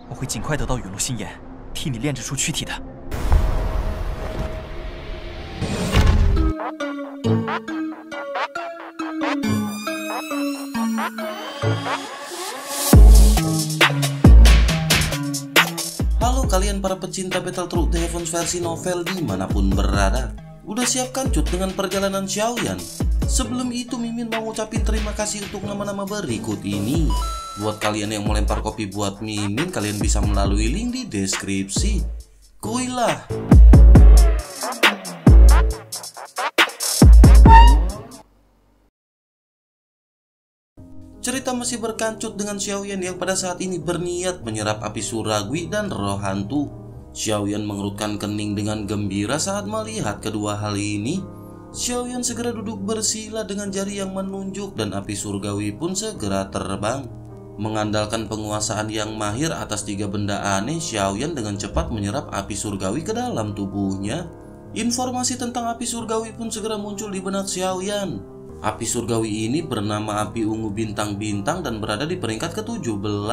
我会尽快得到陨落心炎，替你炼制出躯体的。 Halo kalian para pecinta Battletoads The Heavens versi novel dimanapun berada. Udah siapkan cut dengan perjalanan Xiaoyan? Sebelum itu Mimin mau ngucapin terima kasih untuk nama-nama berikut ini. Buat kalian yang mau lempar kopi buat Mimin, kalian bisa melalui link di deskripsi. Kuilah. Cerita masih berkancut dengan Xiaoyan yang pada saat ini berniat menyerap api surgawi dan roh hantu. Xiaoyan mengerutkan kening dengan gembira saat melihat kedua hal ini. Xiaoyan segera duduk bersila dengan jari yang menunjuk dan api surgawi pun segera terbang. Mengandalkan penguasaan yang mahir atas 3 benda aneh, Xiaoyan dengan cepat menyerap api surgawi ke dalam tubuhnya. Informasi tentang api surgawi pun segera muncul di benak Xiaoyan. Api surgawi ini bernama api ungu bintang-bintang dan berada di peringkat ke-17.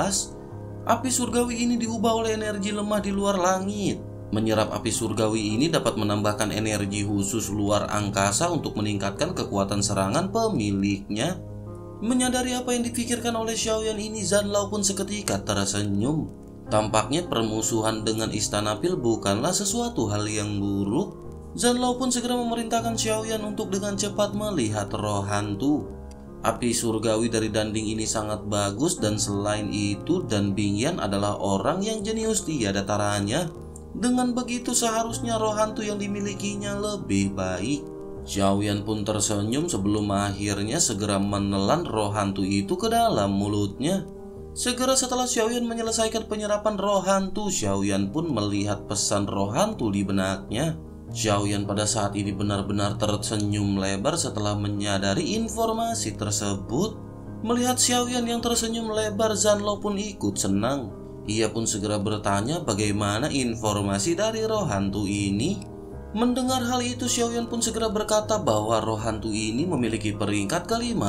Api surgawi ini diubah oleh energi lemah di luar langit. Menyerap api surgawi ini dapat menambahkan energi khusus luar angkasa untuk meningkatkan kekuatan serangan pemiliknya. Menyadari apa yang dipikirkan oleh Xiaoyan ini, Zanlao pun seketika tersenyum. Tampaknya permusuhan dengan Istana Pil bukanlah sesuatu hal yang buruk. Zanlao pun segera memerintahkan Xiaoyan untuk dengan cepat melihat roh hantu. Api surgawi dari Danding ini sangat bagus dan selain itu Dan Bingyan adalah orang yang jenius tiada taranya. Dengan begitu seharusnya roh hantu yang dimilikinya lebih baik. Xiaoyan pun tersenyum sebelum akhirnya segera menelan roh hantu itu ke dalam mulutnya. Segera setelah Xiaoyan menyelesaikan penyerapan roh hantu, Xiaoyan pun melihat pesan roh hantu di benaknya. Xiaoyan pada saat ini benar-benar tersenyum lebar setelah menyadari informasi tersebut. Melihat Xiaoyan yang tersenyum lebar, Zanlao pun ikut senang. Ia pun segera bertanya bagaimana informasi dari roh hantu ini. Mendengar hal itu, Xiaoyan pun segera berkata bahwa roh hantu ini memiliki peringkat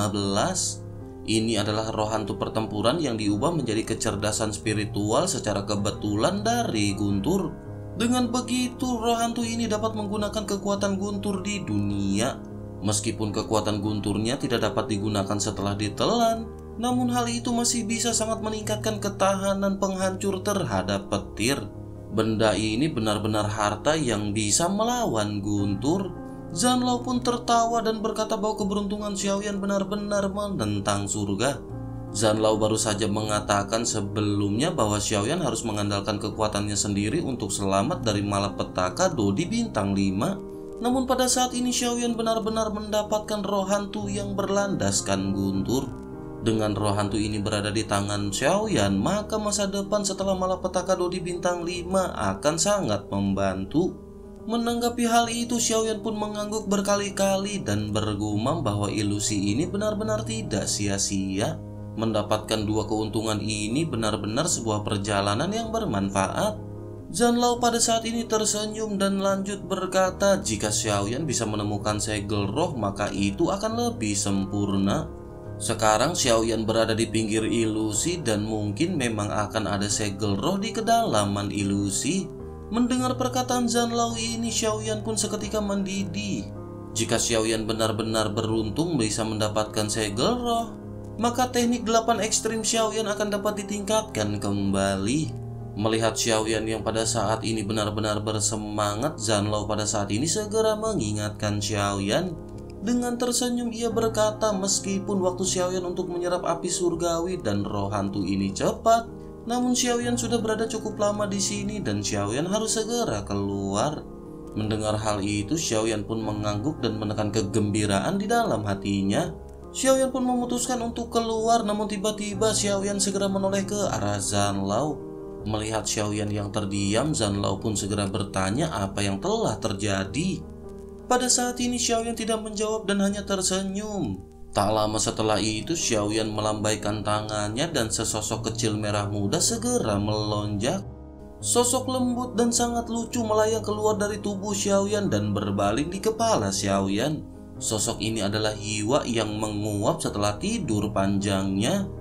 ke-15. Ini adalah roh hantu pertempuran yang diubah menjadi kecerdasan spiritual secara kebetulan dari Guntur. Dengan begitu, roh hantu ini dapat menggunakan kekuatan Guntur di dunia. Meskipun kekuatan Gunturnya tidak dapat digunakan setelah ditelan, namun hal itu masih bisa sangat meningkatkan ketahanan penghancur terhadap petir. Benda ini benar-benar harta yang bisa melawan Guntur. Zanlao pun tertawa dan berkata bahwa keberuntungan Xiaoyan benar-benar menentang surga. Zanlao baru saja mengatakan sebelumnya bahwa Xiaoyan harus mengandalkan kekuatannya sendiri untuk selamat dari malapetaka Dodi bintang 5. Namun pada saat ini Xiaoyan benar-benar mendapatkan roh hantu yang berlandaskan Guntur. Dengan roh hantu ini berada di tangan Xiaoyan, maka masa depan setelah malapetaka Dodi bintang 5 akan sangat membantu. Menanggapi hal itu, Xiaoyan pun mengangguk berkali-kali dan bergumam bahwa ilusi ini benar-benar tidak sia-sia. Mendapatkan 2 keuntungan ini benar-benar sebuah perjalanan yang bermanfaat. Zanlao pada saat ini tersenyum dan lanjut berkata jika Xiaoyan bisa menemukan segel roh maka itu akan lebih sempurna. Sekarang Xiaoyan berada di pinggir ilusi dan mungkin memang akan ada segel roh di kedalaman ilusi. Mendengar perkataan Zanlao ini, Xiaoyan pun seketika mendidih. Jika Xiaoyan benar-benar beruntung bisa mendapatkan segel roh, maka teknik 8 ekstrim Xiaoyan akan dapat ditingkatkan kembali. Melihat Xiaoyan yang pada saat ini benar-benar bersemangat, Zanlao pada saat ini segera mengingatkan Xiaoyan. Dengan tersenyum ia berkata meskipun waktu Xiaoyan untuk menyerap api surgawi dan roh hantu ini cepat, namun Xiaoyan sudah berada cukup lama di sini dan Xiaoyan harus segera keluar. Mendengar hal itu, Xiaoyan pun mengangguk dan menekan kegembiraan di dalam hatinya. Xiaoyan pun memutuskan untuk keluar, namun tiba-tiba Xiaoyan segera menoleh ke arah Zanlao. Melihat Xiaoyan yang terdiam, Zanlao pun segera bertanya apa yang telah terjadi. Pada saat ini Xiaoyan tidak menjawab dan hanya tersenyum. Tak lama setelah itu Xiaoyan melambaikan tangannya dan sesosok kecil merah muda segera melonjak. Sosok lembut dan sangat lucu melayang keluar dari tubuh Xiaoyan dan berbaling di kepala Xiaoyan. Sosok ini adalah Hiwa yang menguap setelah tidur panjangnya.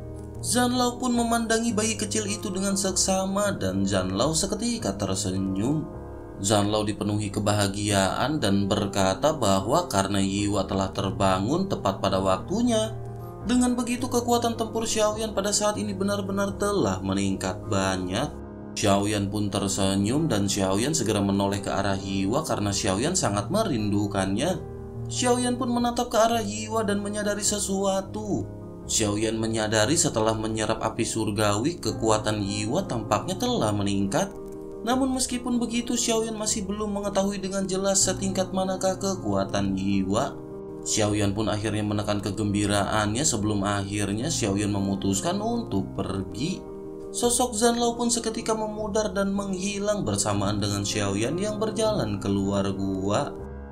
Zanlao pun memandangi bayi kecil itu dengan seksama dan Zanlao seketika tersenyum. Zanlao dipenuhi kebahagiaan dan berkata bahwa karena Yiwa telah terbangun tepat pada waktunya. Dengan begitu kekuatan tempur Xiaoyan pada saat ini benar-benar telah meningkat banyak. Xiaoyan pun tersenyum dan Xiaoyan segera menoleh ke arah Yiwa karena Xiaoyan sangat merindukannya. Xiaoyan pun menatap ke arah Yiwa dan menyadari sesuatu. Xiaoyan menyadari setelah menyerap api surgawi, kekuatan Yiwa tampaknya telah meningkat. Namun meskipun begitu, Xiaoyan masih belum mengetahui dengan jelas setingkat manakah kekuatan Yiwa. Xiaoyan pun akhirnya menekan kegembiraannya sebelum akhirnya Xiaoyan memutuskan untuk pergi. Sosok Zanlao pun seketika memudar dan menghilang bersamaan dengan Xiaoyan yang berjalan keluar gua.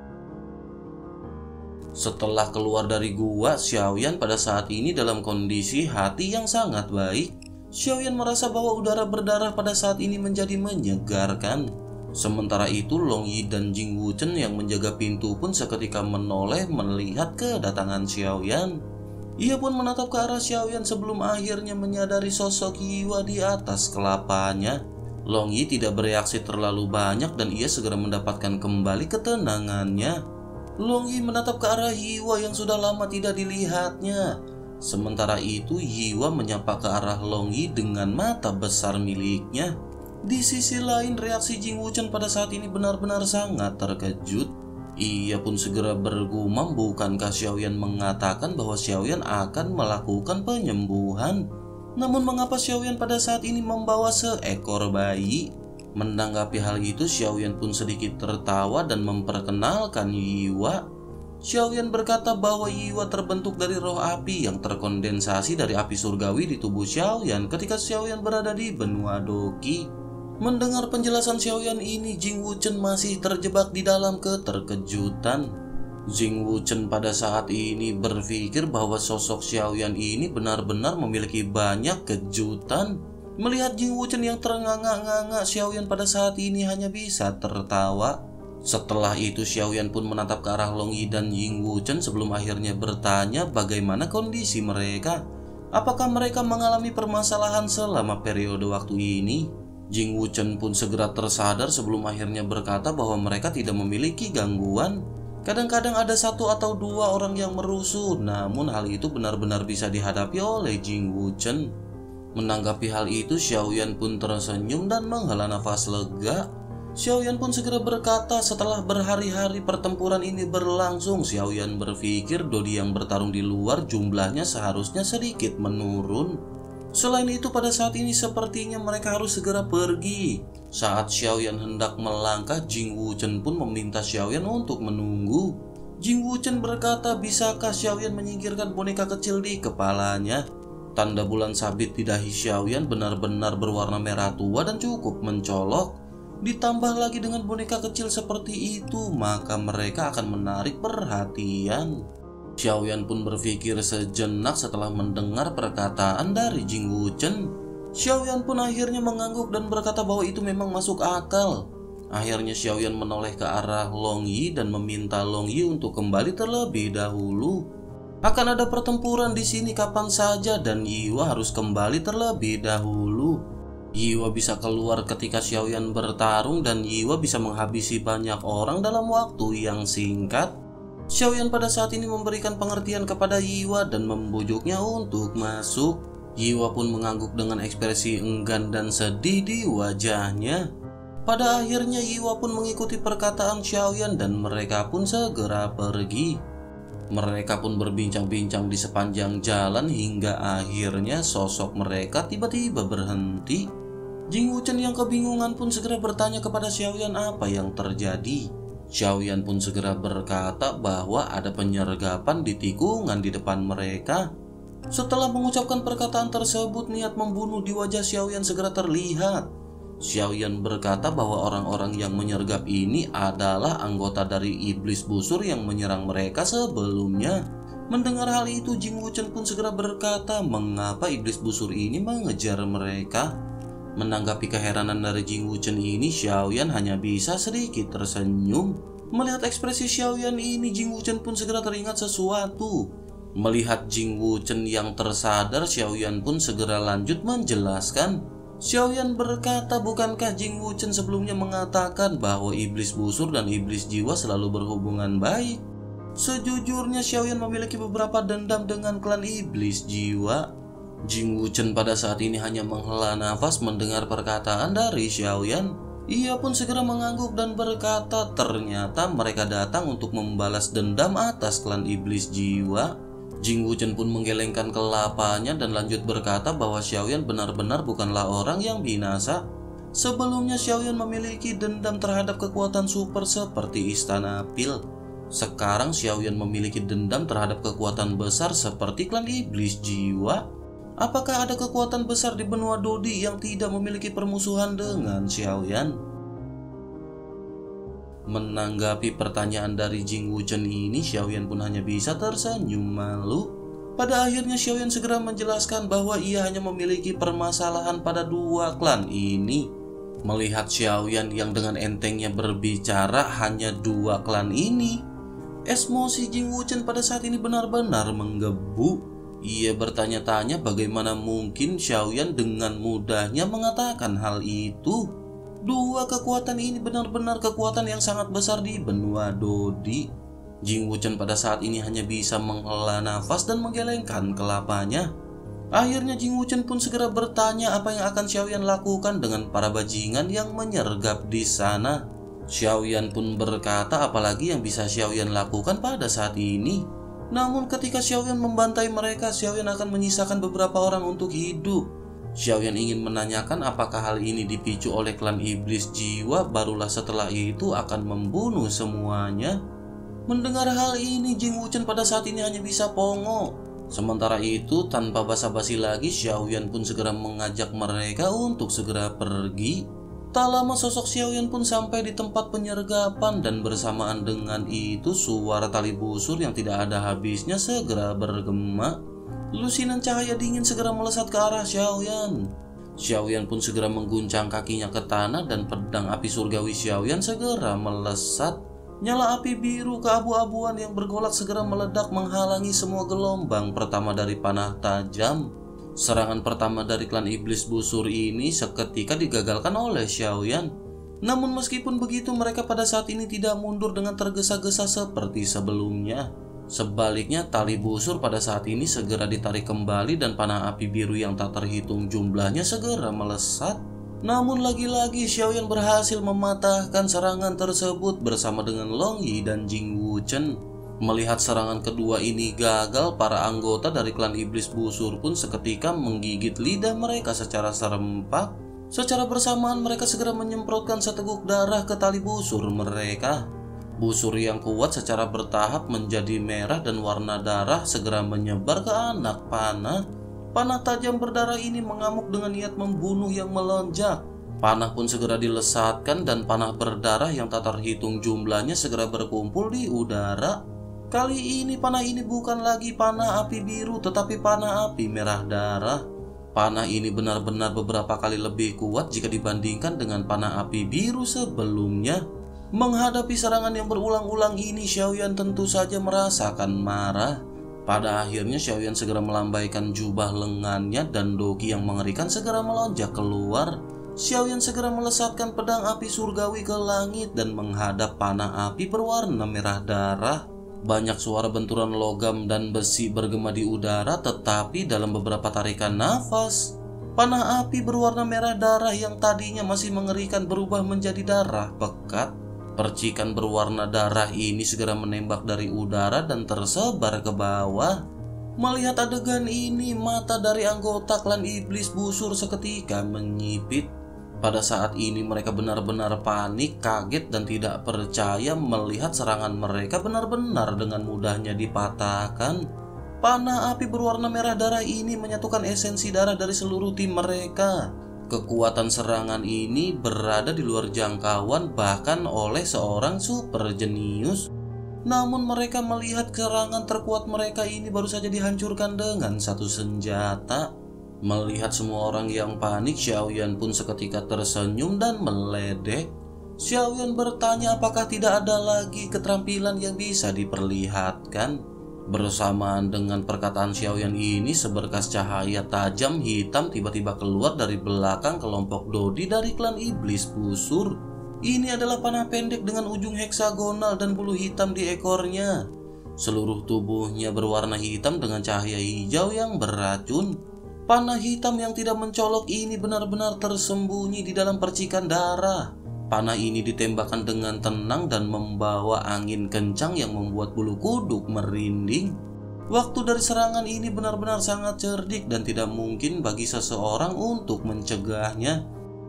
Setelah keluar dari gua, Xiaoyan pada saat ini dalam kondisi hati yang sangat baik. Xiaoyan merasa bahwa udara berdarah pada saat ini menjadi menyegarkan. Sementara itu Long Yi dan Jing Wuchen yang menjaga pintu pun seketika menoleh melihat kedatangan Xiaoyan. Ia pun menatap ke arah Xiaoyan sebelum akhirnya menyadari sosok Yiwa di atas kelapanya. Long Yi tidak bereaksi terlalu banyak dan ia segera mendapatkan kembali ketenangannya. Long Yi menatap ke arah Yiwa yang sudah lama tidak dilihatnya. Sementara itu Yiwa menyapa ke arah Long Yi dengan mata besar miliknya. Di sisi lain reaksi Jing Wuchen pada saat ini benar-benar sangat terkejut. Ia pun segera bergumam, bukankah Xiaoyan mengatakan bahwa Xiaoyan akan melakukan penyembuhan? Namun mengapa Xiaoyan pada saat ini membawa seekor bayi? Menanggapi hal itu, Xiaoyan pun sedikit tertawa dan memperkenalkan Yiwa. Xiaoyan berkata bahwa Yiwa terbentuk dari roh api yang terkondensasi dari api surgawi di tubuh Xiaoyan ketika Xiaoyan berada di benua Doki. Mendengar penjelasan Xiaoyan ini, Jing Wuchen masih terjebak di dalam keterkejutan. Jing Wuchen pada saat ini berpikir bahwa sosok Xiaoyan ini benar-benar memiliki banyak kejutan. Melihat Jing Wuchen yang ternganga-nganga, Xiaoyan pada saat ini hanya bisa tertawa. Setelah itu Xiaoyan pun menatap ke arah Long Yi dan Jing Wuchen sebelum akhirnya bertanya bagaimana kondisi mereka. Apakah mereka mengalami permasalahan selama periode waktu ini? Jing Wuchen pun segera tersadar sebelum akhirnya berkata bahwa mereka tidak memiliki gangguan. Kadang-kadang ada satu atau dua orang yang merusuh, namun hal itu benar-benar bisa dihadapi oleh Jing Wuchen. Menanggapi hal itu, Xiaoyan pun tersenyum dan menghela nafas lega. Xiaoyan pun segera berkata, setelah berhari-hari pertempuran ini berlangsung, Xiaoyan berpikir dodi yang bertarung di luar jumlahnya seharusnya sedikit menurun. Selain itu pada saat ini sepertinya mereka harus segera pergi. Saat Xiaoyan hendak melangkah, Jing Wuchen pun meminta Xiaoyan untuk menunggu. Jing Wuchen berkata, bisakah Xiaoyan menyingkirkan boneka kecil di kepalanya? Tanda bulan sabit di dahi Xiaoyan benar-benar berwarna merah tua dan cukup mencolok. Ditambah lagi dengan boneka kecil seperti itu, maka mereka akan menarik perhatian. Xiaoyan pun berpikir sejenak setelah mendengar perkataan dari Jing Wuchen. Xiaoyan pun akhirnya mengangguk dan berkata bahwa itu memang masuk akal. Akhirnya Xiaoyan menoleh ke arah Long Yi dan meminta Long Yi untuk kembali terlebih dahulu. Akan ada pertempuran di sini kapan saja dan Yiwa harus kembali terlebih dahulu. Yiwa bisa keluar ketika Xiaoyan bertarung dan Yiwa bisa menghabisi banyak orang dalam waktu yang singkat. Xiaoyan pada saat ini memberikan pengertian kepada Yiwa dan membujuknya untuk masuk. Yiwa pun mengangguk dengan ekspresi enggan dan sedih di wajahnya. Pada akhirnya Yiwa pun mengikuti perkataan Xiaoyan dan mereka pun segera pergi. Mereka pun berbincang-bincang di sepanjang jalan hingga akhirnya sosok mereka tiba-tiba berhenti. Jing Wuchen yang kebingungan pun segera bertanya kepada Xiaoyan apa yang terjadi. Xiaoyan pun segera berkata bahwa ada penyergapan di tikungan di depan mereka. Setelah mengucapkan perkataan tersebut, niat membunuh di wajah Xiaoyan segera terlihat. Xiaoyan berkata bahwa orang-orang yang menyergap ini adalah anggota dari iblis busur yang menyerang mereka sebelumnya. Mendengar hal itu, Jing Wuchen pun segera berkata mengapa iblis busur ini mengejar mereka. Menanggapi keheranan dari Jing Wuchen ini, Xiaoyan hanya bisa sedikit tersenyum. Melihat ekspresi Xiaoyan ini, Jing Wuchen pun segera teringat sesuatu. Melihat Jing Wuchen yang tersadar, Xiaoyan pun segera lanjut menjelaskan. Xiaoyan berkata, bukankah Jing Wuchen sebelumnya mengatakan bahwa iblis busur dan iblis jiwa selalu berhubungan baik? Sejujurnya Xiaoyan memiliki beberapa dendam dengan klan iblis jiwa. Jing Wuchen pada saat ini hanya menghela nafas mendengar perkataan dari Xiaoyan. Ia pun segera mengangguk dan berkata, ternyata mereka datang untuk membalas dendam atas klan iblis jiwa. Jing Wuchen pun menggelengkan kelapanya dan lanjut berkata bahwa Xiaoyan benar-benar bukanlah orang yang binasa. Sebelumnya Xiaoyan memiliki dendam terhadap kekuatan super seperti Istana Pil. Sekarang Xiaoyan memiliki dendam terhadap kekuatan besar seperti klan iblis jiwa. Apakah ada kekuatan besar di benua Dodi yang tidak memiliki permusuhan dengan Xiaoyan? Menanggapi pertanyaan dari Jing Wuchen ini, Xiaoyan pun hanya bisa tersenyum malu. Pada akhirnya Xiaoyan segera menjelaskan bahwa ia hanya memiliki permasalahan pada dua klan ini. Melihat Xiaoyan yang dengan entengnya berbicara hanya dua klan ini, emosi Jing Wuchen pada saat ini benar-benar menggebu. Ia bertanya-tanya bagaimana mungkin Xiaoyan dengan mudahnya mengatakan hal itu. Dua kekuatan ini benar-benar kekuatan yang sangat besar di benua Dodi. Jing Wuchen pada saat ini hanya bisa menghela nafas dan menggelengkan kelapanya. Akhirnya Jing Wuchen pun segera bertanya apa yang akan Xiaoyan lakukan dengan para bajingan yang menyergap di sana. Xiaoyan pun berkata apalagi yang bisa Xiaoyan lakukan pada saat ini. Namun ketika Xiaoyan membantai mereka, Xiaoyan akan menyisakan beberapa orang untuk hidup. Xiaoyan ingin menanyakan apakah hal ini dipicu oleh klan iblis jiwa, barulah setelah itu akan membunuh semuanya. Mendengar hal ini, Jing Wuchen pada saat ini hanya bisa pongo. Sementara itu, tanpa basa-basi lagi, Xiaoyan pun segera mengajak mereka untuk segera pergi. Tak lama sosok Xiaoyan pun sampai di tempat penyergapan dan bersamaan dengan itu suara tali busur yang tidak ada habisnya segera bergema. Lusinan cahaya dingin segera melesat ke arah Xiaoyan. Xiaoyan pun segera mengguncang kakinya ke tanah dan pedang api surgawi Xiaoyan segera melesat. Nyala api biru keabu-abuan yang bergolak segera meledak menghalangi semua gelombang pertama dari panah tajam. Serangan pertama dari klan iblis busur ini seketika digagalkan oleh Xiaoyan. Namun meskipun begitu mereka pada saat ini tidak mundur dengan tergesa-gesa seperti sebelumnya. Sebaliknya tali busur pada saat ini segera ditarik kembali dan panah api biru yang tak terhitung jumlahnya segera melesat. Namun lagi-lagi Xiaoyan berhasil mematahkan serangan tersebut bersama dengan Long Yi dan Jing Wuchen. Melihat serangan kedua ini gagal, para anggota dari klan iblis busur pun seketika menggigit lidah mereka secara serempak. Secara bersamaan mereka segera menyemprotkan seteguk darah ke tali busur mereka. Busur yang kuat secara bertahap menjadi merah dan warna darah segera menyebar ke anak panah. Panah tajam berdarah ini mengamuk dengan niat membunuh yang melonjak. Panah pun segera dilesatkan dan panah berdarah yang tak terhitung jumlahnya segera berkumpul di udara. Kali ini panah ini bukan lagi panah api biru tetapi panah api merah darah. Panah ini benar-benar beberapa kali lebih kuat jika dibandingkan dengan panah api biru sebelumnya. Menghadapi serangan yang berulang-ulang ini, Xiaoyan tentu saja merasakan marah. Pada akhirnya Xiaoyan segera melambaikan jubah lengannya dan dogi yang mengerikan segera melonjak keluar. Xiaoyan segera melesatkan pedang api surgawi ke langit dan menghadap panah api berwarna merah darah. Banyak suara benturan logam dan besi bergema di udara, tetapi dalam beberapa tarikan nafas, panah api berwarna merah darah yang tadinya masih mengerikan berubah menjadi darah pekat. Percikan berwarna darah ini segera menembak dari udara dan tersebar ke bawah. Melihat adegan ini, mata dari anggota klan iblis busur seketika menyipit. Pada saat ini mereka benar-benar panik, kaget dan tidak percaya melihat serangan mereka benar-benar dengan mudahnya dipatahkan. Panah api berwarna merah darah ini menyatukan esensi darah dari seluruh tim mereka. Kekuatan serangan ini berada di luar jangkauan bahkan oleh seorang super jenius. Namun mereka melihat serangan terkuat mereka ini baru saja dihancurkan dengan satu senjata. Melihat semua orang yang panik, Xiaoyan pun seketika tersenyum dan meledek. Xiaoyan bertanya apakah tidak ada lagi keterampilan yang bisa diperlihatkan. Bersamaan dengan perkataan Xiaoyan ini, seberkas cahaya tajam hitam tiba-tiba keluar dari belakang kelompok Dodi dari klan iblis busur. Ini adalah panah pendek dengan ujung heksagonal dan bulu hitam di ekornya. Seluruh tubuhnya berwarna hitam dengan cahaya hijau yang beracun. Panah hitam yang tidak mencolok ini benar-benar tersembunyi di dalam percikan darah. Panah ini ditembakkan dengan tenang dan membawa angin kencang yang membuat bulu kuduk merinding. Waktu dari serangan ini benar-benar sangat cerdik dan tidak mungkin bagi seseorang untuk mencegahnya.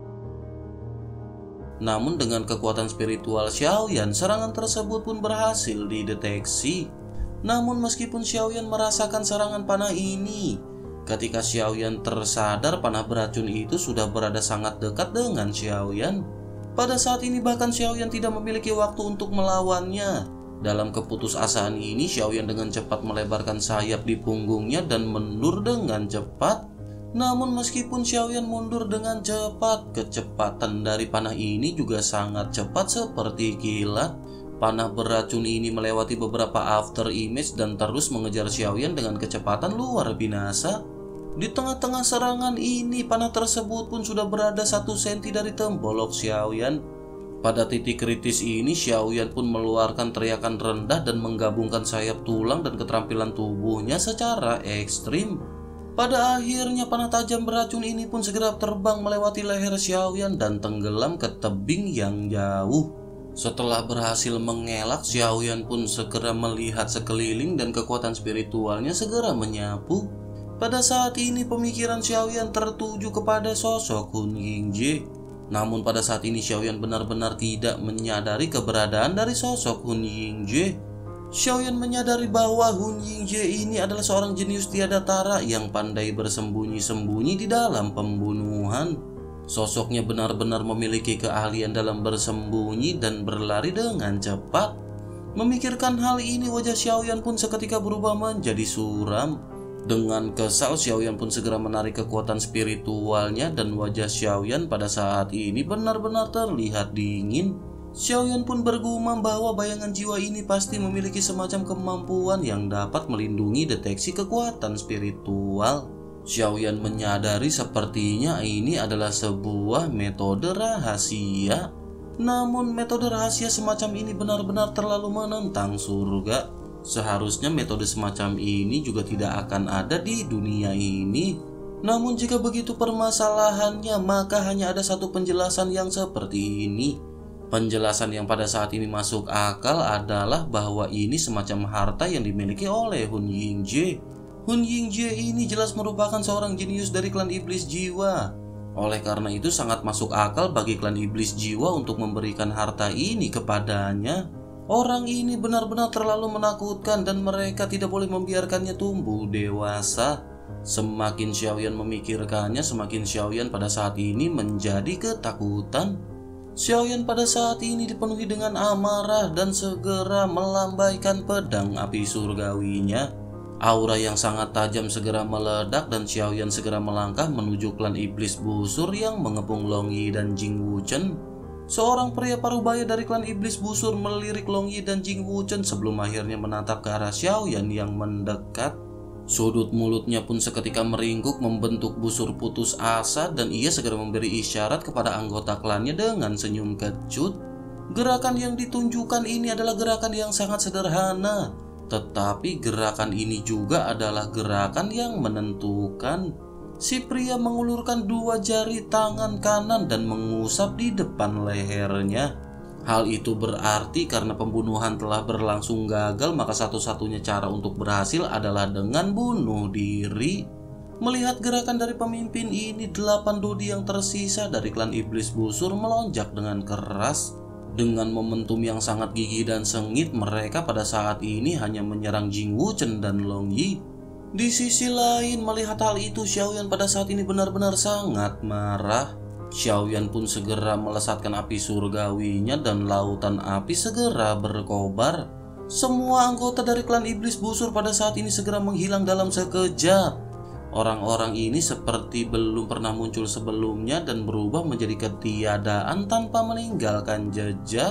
Namun dengan kekuatan spiritual Xiaoyan, serangan tersebut pun berhasil dideteksi. Namun meskipun Xiaoyan merasakan serangan panah ini, ketika Xiaoyan tersadar panah beracun itu sudah berada sangat dekat dengan Xiaoyan. Pada saat ini bahkan Xiaoyan tidak memiliki waktu untuk melawannya. Dalam keputusasaan ini, Xiaoyan dengan cepat melebarkan sayap di punggungnya dan mundur dengan cepat. Namun meskipun Xiaoyan mundur dengan cepat, kecepatan dari panah ini juga sangat cepat seperti kilat. Panah beracun ini melewati beberapa after image dan terus mengejar Xiaoyan dengan kecepatan luar biasa. Di tengah-tengah serangan ini, panah tersebut pun sudah berada 1 senti dari tembolok Xiaoyan. Pada titik kritis ini, Xiaoyan pun meluarkan teriakan rendah dan menggabungkan sayap tulang dan keterampilan tubuhnya secara ekstrim. Pada akhirnya, panah tajam beracun ini pun segera terbang melewati leher Xiaoyan dan tenggelam ke tebing yang jauh. Setelah berhasil mengelak, Xiaoyan pun segera melihat sekeliling dan kekuatan spiritualnya segera menyapu. Pada saat ini pemikiran Xiaoyan tertuju kepada sosok Hun Yingzhe. Namun pada saat ini Xiaoyan benar-benar tidak menyadari keberadaan dari sosok Hun Yingzhe. Xiaoyan menyadari bahwa Hun Yingzhe ini adalah seorang jenius tiada tara yang pandai bersembunyi-sembunyi di dalam pembunuhan. Sosoknya benar-benar memiliki keahlian dalam bersembunyi dan berlari dengan cepat. Memikirkan hal ini, wajah Xiaoyan pun seketika berubah menjadi suram. Dengan kesal, Xiaoyan pun segera menarik kekuatan spiritualnya dan wajah Xiaoyan pada saat ini benar-benar terlihat dingin. Xiaoyan pun bergumam bahwa bayangan jiwa ini pasti memiliki semacam kemampuan yang dapat melindungi deteksi kekuatan spiritual. Xiaoyan menyadari sepertinya ini adalah sebuah metode rahasia. Namun metode rahasia semacam ini benar-benar terlalu menentang surga. Seharusnya metode semacam ini juga tidak akan ada di dunia ini. Namun jika begitu permasalahannya, maka hanya ada satu penjelasan yang seperti ini. Penjelasan yang pada saat ini masuk akal adalah bahwa ini semacam harta yang dimiliki oleh Hun Yingzhe. Hun Yingzhe ini jelas merupakan seorang jenius dari klan iblis jiwa. Oleh karena itu sangat masuk akal bagi klan iblis jiwa untuk memberikan harta ini kepadanya. Orang ini benar-benar terlalu menakutkan dan mereka tidak boleh membiarkannya tumbuh dewasa. Semakin Xiaoyan memikirkannya, semakin Xiaoyan pada saat ini menjadi ketakutan. Xiaoyan pada saat ini dipenuhi dengan amarah dan segera melambaikan pedang api surgawinya. Aura yang sangat tajam segera meledak dan Xiaoyan segera melangkah menuju klan iblis busur yang mengepung Long Yi dan Jing Wuchen. Seorang pria parubaya dari klan iblis busur melirik Long Yi dan Jing Wuchen sebelum akhirnya menatap ke arah Xiaoyan yang mendekat. Sudut mulutnya pun seketika meringkuk membentuk busur putus asa dan ia segera memberi isyarat kepada anggota klannya dengan senyum kecut. Gerakan yang ditunjukkan ini adalah gerakan yang sangat sederhana, tetapi gerakan ini juga adalah gerakan yang menentukan. Si pria mengulurkan 2 jari tangan kanan dan mengusap di depan lehernya. Hal itu berarti karena pembunuhan telah berlangsung gagal, maka satu-satunya cara untuk berhasil adalah dengan bunuh diri. Melihat gerakan dari pemimpin ini, 8 Dodi yang tersisa dari klan iblis busur melonjak dengan keras. Dengan momentum yang sangat gigih dan sengit, mereka pada saat ini hanya menyerang Jing Wuchen dan Long Yi. Di sisi lain, melihat hal itu, Xiaoyan pada saat ini benar-benar sangat marah. Xiaoyan pun segera melesatkan api surgawinya dan lautan api segera berkobar. Semua anggota dari klan iblis busur pada saat ini segera menghilang dalam sekejap. Orang-orang ini seperti belum pernah muncul sebelumnya dan berubah menjadi ketiadaan tanpa meninggalkan jejak.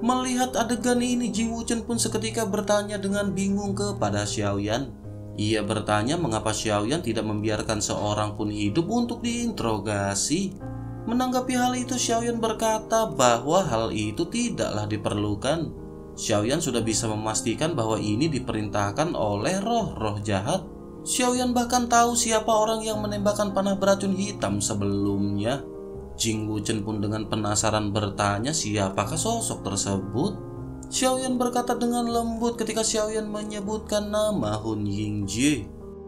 Melihat adegan ini, Jing Wuchen pun seketika bertanya dengan bingung kepada Xiaoyan. Ia bertanya mengapa Xiaoyan tidak membiarkan seorang pun hidup untuk diinterogasi. Menanggapi hal itu, Xiaoyan berkata bahwa hal itu tidaklah diperlukan. Xiaoyan sudah bisa memastikan bahwa ini diperintahkan oleh roh-roh jahat. Xiaoyan bahkan tahu siapa orang yang menembakkan panah beracun hitam sebelumnya. Jing Wuchen pun dengan penasaran bertanya siapakah sosok tersebut. Xiaoyan berkata dengan lembut ketika Xiaoyan menyebutkan nama Hun Yingjie.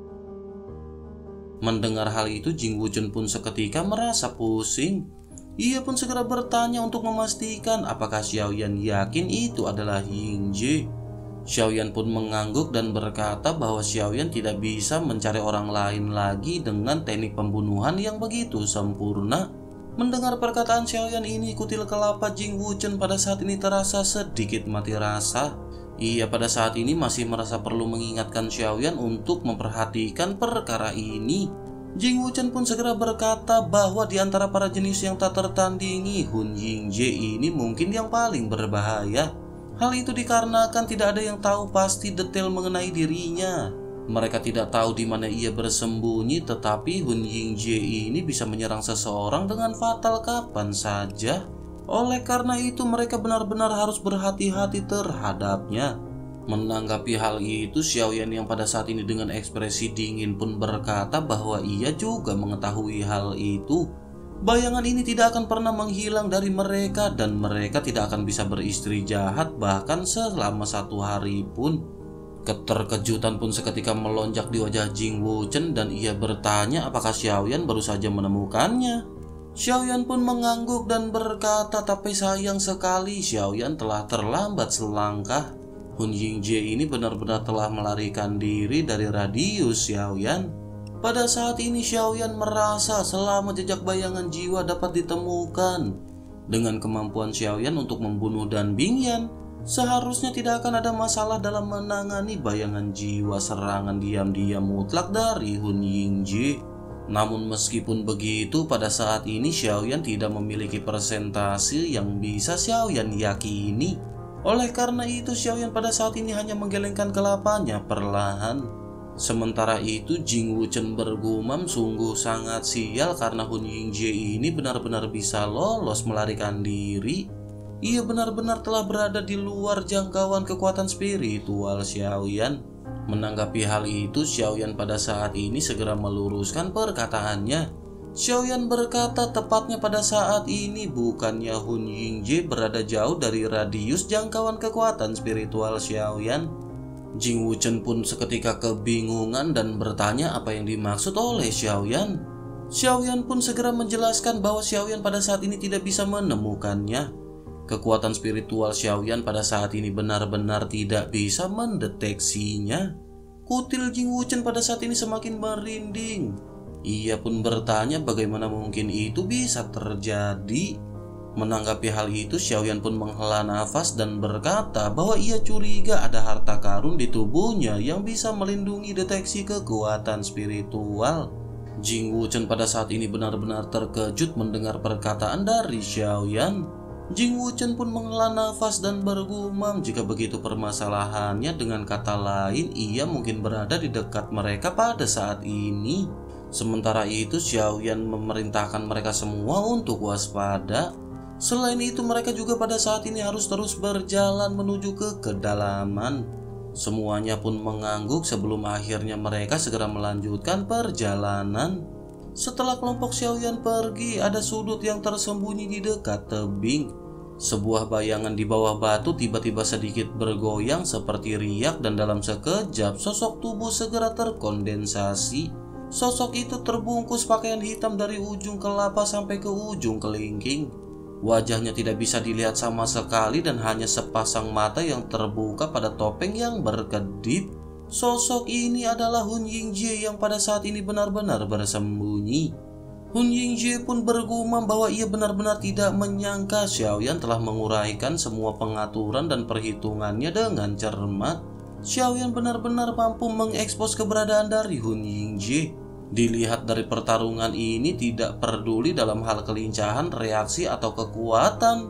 Mendengar hal itu, Jing Wuchen pun seketika merasa pusing. Ia pun segera bertanya untuk memastikan apakah Xiaoyan yakin itu adalah Yingjie. Xiaoyan pun mengangguk dan berkata bahwa Xiaoyan tidak bisa mencari orang lain lagi dengan teknik pembunuhan yang begitu sempurna. Mendengar perkataan Xiaoyan ini, kutil kelapa Jing Wuchen pada saat ini terasa sedikit mati rasa. Ia pada saat ini masih merasa perlu mengingatkan Xiaoyan untuk memperhatikan perkara ini. Jing Wuchen pun segera berkata bahwa di antara para jenis yang tak tertandingi, Hun Yingjie ini mungkin yang paling berbahaya. Hal itu dikarenakan tidak ada yang tahu pasti detail mengenai dirinya. Mereka tidak tahu di mana ia bersembunyi, tetapi Hun Yingjie ini bisa menyerang seseorang dengan fatal kapan saja. Oleh karena itu mereka benar-benar harus berhati-hati terhadapnya. Menanggapi hal itu, Xiaoyan yang pada saat ini dengan ekspresi dingin pun berkata bahwa ia juga mengetahui hal itu. Bayangan ini tidak akan pernah menghilang dari mereka dan mereka tidak akan bisa beristri jahat bahkan selama 1 hari pun. Keterkejutan pun seketika melonjak di wajah Jing Wuchen dan ia bertanya apakah Xiaoyan baru saja menemukannya. Xiaoyan pun mengangguk dan berkata, tapi sayang sekali Xiaoyan telah terlambat selangkah. Hun Yingjie ini benar-benar telah melarikan diri dari radius Xiaoyan. Pada saat ini Xiaoyan merasa selama jejak bayangan jiwa dapat ditemukan. Dengan kemampuan Xiaoyan untuk membunuh Dan Bingyan, seharusnya tidak akan ada masalah dalam menangani bayangan jiwa serangan diam-diam mutlak dari Hun Yingjie. Namun meskipun begitu, pada saat ini Xiaoyan tidak memiliki presentasi yang bisa Xiaoyan yakini. Oleh karena itu Xiaoyan pada saat ini hanya menggelengkan kelapanya perlahan. Sementara itu Jing Wuchen bergumam sungguh sangat sial karena Hun Yingjie ini benar-benar bisa lolos melarikan diri. Ia benar-benar telah berada di luar jangkauan kekuatan spiritual Xiaoyan. Menanggapi hal itu, Xiaoyan pada saat ini segera meluruskan perkataannya. Xiaoyan berkata tepatnya pada saat ini bukannya Hun Yingjie berada jauh dari radius jangkauan kekuatan spiritual Xiaoyan. Jing Wuchen pun seketika kebingungan dan bertanya apa yang dimaksud oleh Xiaoyan. Xiaoyan pun segera menjelaskan bahwa Xiaoyan pada saat ini tidak bisa menemukannya. Kekuatan spiritual Xiaoyan pada saat ini benar-benar tidak bisa mendeteksinya. Kutil Jing Wuchen pada saat ini semakin merinding. Ia pun bertanya bagaimana mungkin itu bisa terjadi. Menanggapi hal itu, Xiaoyan pun menghela nafas dan berkata bahwa ia curiga ada harta karun di tubuhnya yang bisa melindungi deteksi kekuatan spiritual. Jing Wuchen pada saat ini benar-benar terkejut mendengar perkataan dari Xiaoyan. Jing Wuchen pun menghela nafas dan bergumam jika begitu permasalahannya, dengan kata lain ia mungkin berada di dekat mereka pada saat ini. Sementara itu Xiaoyan memerintahkan mereka semua untuk waspada. Selain itu mereka juga pada saat ini harus terus berjalan menuju ke kedalaman. Semuanya pun mengangguk sebelum akhirnya mereka segera melanjutkan perjalanan. Setelah kelompok Xiaoyan pergi, ada sudut yang tersembunyi di dekat tebing. Sebuah bayangan di bawah batu tiba-tiba sedikit bergoyang seperti riak dan dalam sekejap sosok tubuh segera terkondensasi. Sosok itu terbungkus pakaian hitam dari ujung kelapa sampai ke ujung kelingking. Wajahnya tidak bisa dilihat sama sekali dan hanya sepasang mata yang terbuka pada topeng yang berkedip. Sosok ini adalah Hun Yingjie yang pada saat ini benar-benar bersembunyi. Hun Yingjie pun bergumam bahwa ia benar-benar tidak menyangka Xiaoyan telah menguraikan semua pengaturan dan perhitungannya dengan cermat. Xiaoyan benar-benar mampu mengekspos keberadaan dari Hun Yingjie. Dilihat dari pertarungan ini, tidak peduli dalam hal kelincahan, reaksi, atau kekuatan,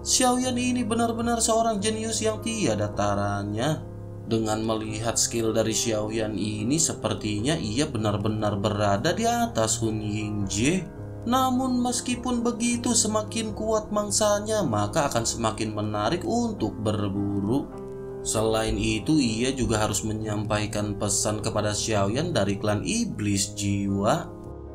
Xiaoyan ini benar-benar seorang jenius yang tiada taranya. Dengan melihat skill dari Xiaoyan ini, sepertinya ia benar-benar berada di atas Hun Yingjie. Namun meskipun begitu, semakin kuat mangsanya maka akan semakin menarik untuk berburu. Selain itu, ia juga harus menyampaikan pesan kepada Xiaoyan dari klan Iblis Jiwa.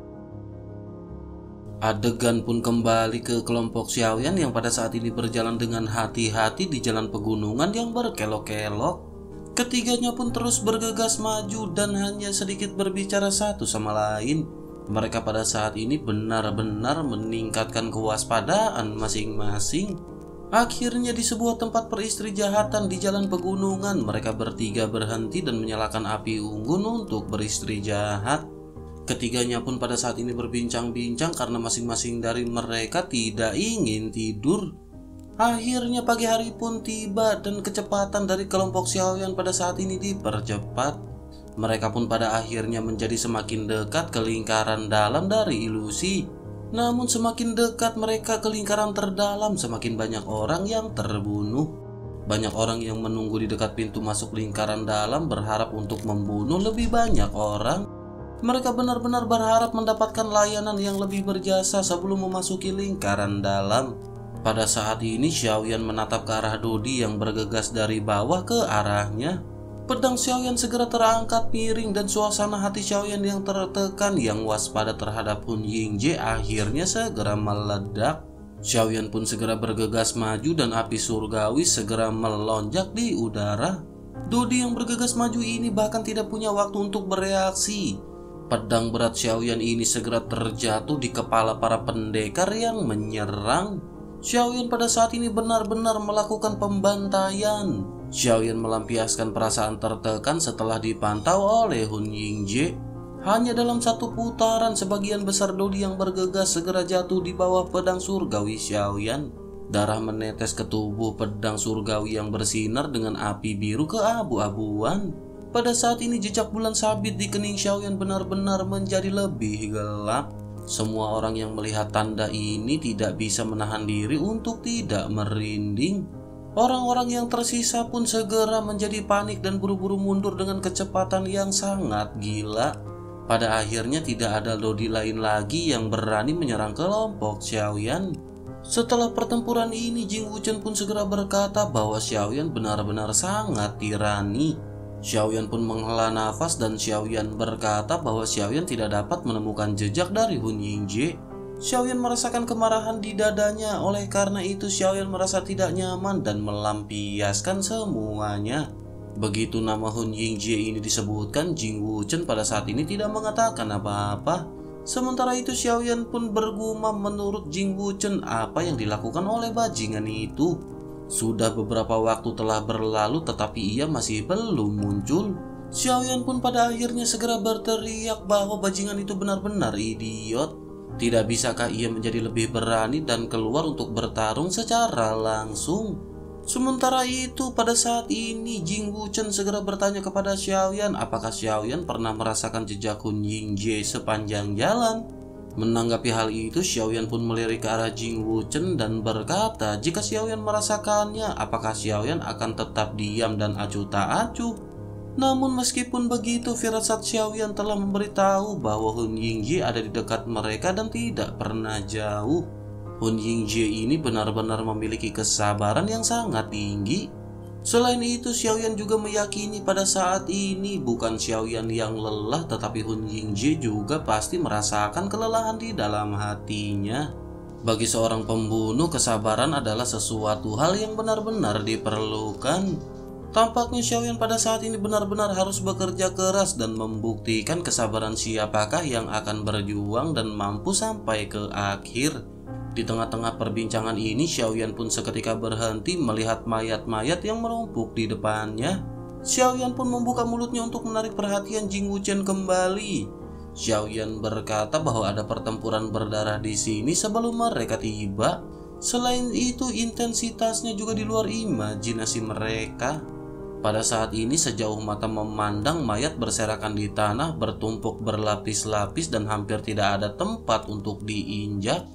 Adegan pun kembali ke kelompok Xiaoyan yang pada saat ini berjalan dengan hati-hati di jalan pegunungan yang berkelok-kelok. Ketiganya pun terus bergegas maju dan hanya sedikit berbicara satu sama lain. Mereka pada saat ini benar-benar meningkatkan kewaspadaan masing-masing. Akhirnya di sebuah tempat peristirahatan di jalan pegunungan, mereka bertiga berhenti dan menyalakan api unggun untuk beristirahat. Ketiganya pun pada saat ini berbincang-bincang karena masing-masing dari mereka tidak ingin tidur. Akhirnya pagi hari pun tiba dan kecepatan dari kelompok Xiaoyan pada saat ini dipercepat. Mereka pun pada akhirnya menjadi semakin dekat ke lingkaran dalam dari ilusi. Namun semakin dekat mereka ke lingkaran terdalam, semakin banyak orang yang terbunuh. Banyak orang yang menunggu di dekat pintu masuk lingkaran dalam berharap untuk membunuh lebih banyak orang. Mereka benar-benar berharap mendapatkan layanan yang lebih berjasa sebelum memasuki lingkaran dalam. Pada saat ini Xiaoyan menatap ke arah Dodi yang bergegas dari bawah ke arahnya. Pedang Xiaoyan segera terangkat miring dan suasana hati Xiaoyan yang tertekan, yang waspada terhadap Hun Yingjie akhirnya segera meledak. Xiaoyan pun segera bergegas maju dan api surgawi segera melonjak di udara. Dodi yang bergegas maju ini bahkan tidak punya waktu untuk bereaksi. Pedang berat Xiaoyan ini segera terjatuh di kepala para pendekar yang menyerang. Xiaoyan pada saat ini benar-benar melakukan pembantaian. Xiaoyan melampiaskan perasaan tertekan setelah dipantau oleh Hun Yingjie. Hanya dalam satu putaran, sebagian besar Dodi yang bergegas segera jatuh di bawah pedang surgawi Xiaoyan. Darah menetes ke tubuh pedang surgawi yang bersinar dengan api biru keabu-abuan. Pada saat ini jejak bulan sabit di kening Xiaoyan benar-benar menjadi lebih gelap. Semua orang yang melihat tanda ini tidak bisa menahan diri untuk tidak merinding. Orang-orang yang tersisa pun segera menjadi panik dan buru-buru mundur dengan kecepatan yang sangat gila. Pada akhirnya tidak ada Dodi lain lagi yang berani menyerang kelompok Xiaoyan. Setelah pertempuran ini, Jing Wuchen pun segera berkata bahwa Xiaoyan benar-benar sangat tirani. Xiaoyan pun menghela nafas dan Xiaoyan berkata bahwa Xiaoyan tidak dapat menemukan jejak dari Hun Yingjie. Xiaoyan merasakan kemarahan di dadanya, oleh karena itu Xiaoyan merasa tidak nyaman dan melampiaskan semuanya. Begitu nama Hun Yingjie ini disebutkan, Jing Wuchen pada saat ini tidak mengatakan apa-apa. Sementara itu Xiaoyan pun bergumam menurut Jing Wuchen apa yang dilakukan oleh bajingan itu. Sudah beberapa waktu telah berlalu tetapi ia masih belum muncul. Xiaoyan pun pada akhirnya segera berteriak bahwa bajingan itu benar-benar idiot. Tidak bisakah ia menjadi lebih berani dan keluar untuk bertarung secara langsung? Sementara itu pada saat ini Jing Wuchen segera bertanya kepada Xiaoyan apakah Xiaoyan pernah merasakan jejak Hun Yingjie sepanjang jalan. Menanggapi hal itu, Xiaoyan pun melirik ke arah Jing Wuchen dan berkata jika Xiaoyan merasakannya, apakah Xiaoyan akan tetap diam dan acuh tak acuh. Namun meskipun begitu, firasat Xiaoyan telah memberitahu bahwa Hun Yingjie ada di dekat mereka dan tidak pernah jauh. Hun Yingjie ini benar-benar memiliki kesabaran yang sangat tinggi. Selain itu, Xiaoyan juga meyakini pada saat ini bukan Xiaoyan yang lelah, tetapi Hun Yingjie juga pasti merasakan kelelahan di dalam hatinya. Bagi seorang pembunuh, kesabaran adalah sesuatu hal yang benar-benar diperlukan. Tampaknya Xiaoyan pada saat ini benar-benar harus bekerja keras dan membuktikan kesabaran siapakah yang akan berjuang dan mampu sampai ke akhir. Di tengah-tengah perbincangan ini, Xiaoyan pun seketika berhenti melihat mayat-mayat yang menumpuk di depannya. Xiaoyan pun membuka mulutnya untuk menarik perhatian Jing Wuchen kembali. Xiaoyan berkata bahwa ada pertempuran berdarah di sini sebelum mereka tiba. Selain itu, intensitasnya juga di luar imajinasi mereka. Pada saat ini sejauh mata memandang, mayat berserakan di tanah, bertumpuk berlapis-lapis dan hampir tidak ada tempat untuk diinjak.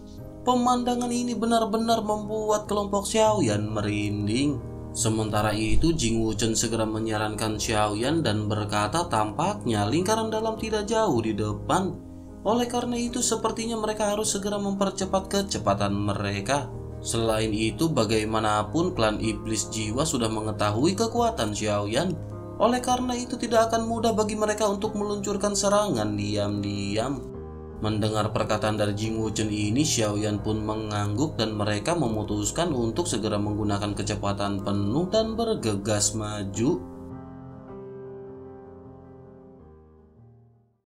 Pemandangan ini benar-benar membuat kelompok Xiaoyan merinding. Sementara itu Jing Wuchen segera menyarankan Xiaoyan dan berkata tampaknya lingkaran dalam tidak jauh di depan. Oleh karena itu sepertinya mereka harus segera mempercepat kecepatan mereka. Selain itu bagaimanapun klan iblis jiwa sudah mengetahui kekuatan Xiaoyan. Oleh karena itu tidak akan mudah bagi mereka untuk meluncurkan serangan diam-diam. Mendengar perkataan dari Jing Wuchen ini, Xiaoyan pun mengangguk dan mereka memutuskan untuk segera menggunakan kecepatan penuh dan bergegas maju.